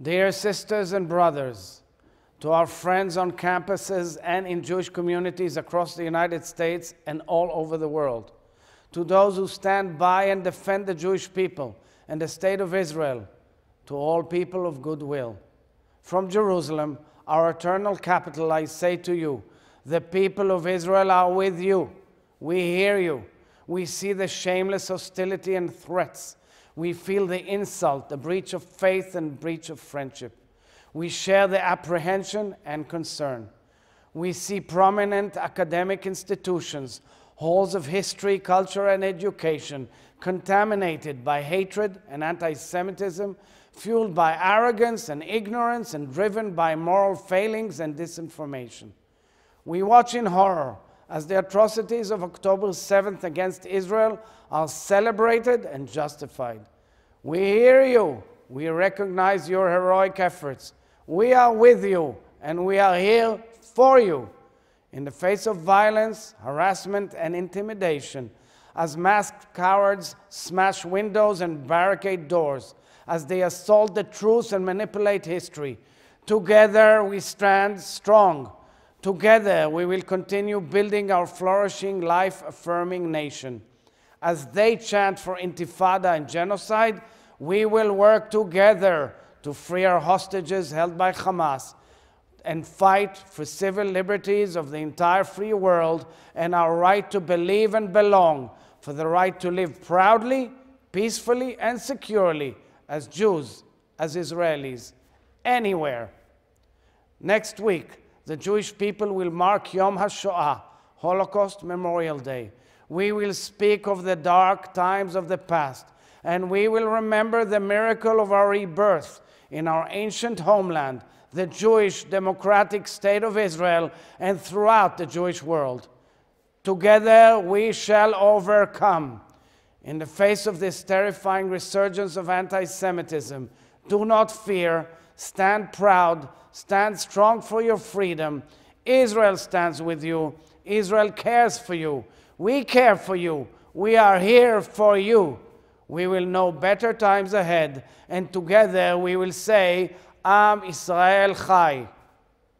Dear sisters and brothers, to our friends on campuses and in Jewish communities across the United States and all over the world, to those who stand by and defend the Jewish people and the State of Israel, to all people of goodwill. From Jerusalem, our eternal capital, I say to you, the people of Israel are with you. We hear you. We see the shameless hostility and threats. We feel the insult, the breach of faith and breach of friendship. We share the apprehension and concern. We see prominent academic institutions, halls of history, culture, and education contaminated by hatred and anti-Semitism, fueled by arrogance and ignorance, and driven by moral failings and disinformation. We watch in horror as the atrocities of October 7th against Israel are celebrated and justified. We hear you. We recognize your heroic efforts. We are with you, and we are here for you. In the face of violence, harassment, and intimidation, as masked cowards smash windows and barricade doors, as they assault the truth and manipulate history, together we stand strong. Together, we will continue building our flourishing, life-affirming nation. As they chant for intifada and genocide, we will work together to free our hostages held by Hamas and fight for civil liberties of the entire free world and our right to believe and belong, for the right to live proudly, peacefully, and securely as Jews, as Israelis, anywhere. Next week, the Jewish people will mark Yom HaShoah, Holocaust Memorial Day. We will speak of the dark times of the past, and we will remember the miracle of our rebirth in our ancient homeland, the Jewish democratic state of Israel, and throughout the Jewish world. Together we shall overcome. In the face of this terrifying resurgence of anti-Semitism, do not fear, stand proud, stand strong for your freedom. Israel stands with you. Israel cares for you. We care for you. We are here for you. We will know better times ahead, and together we will say, Am Israel Chai.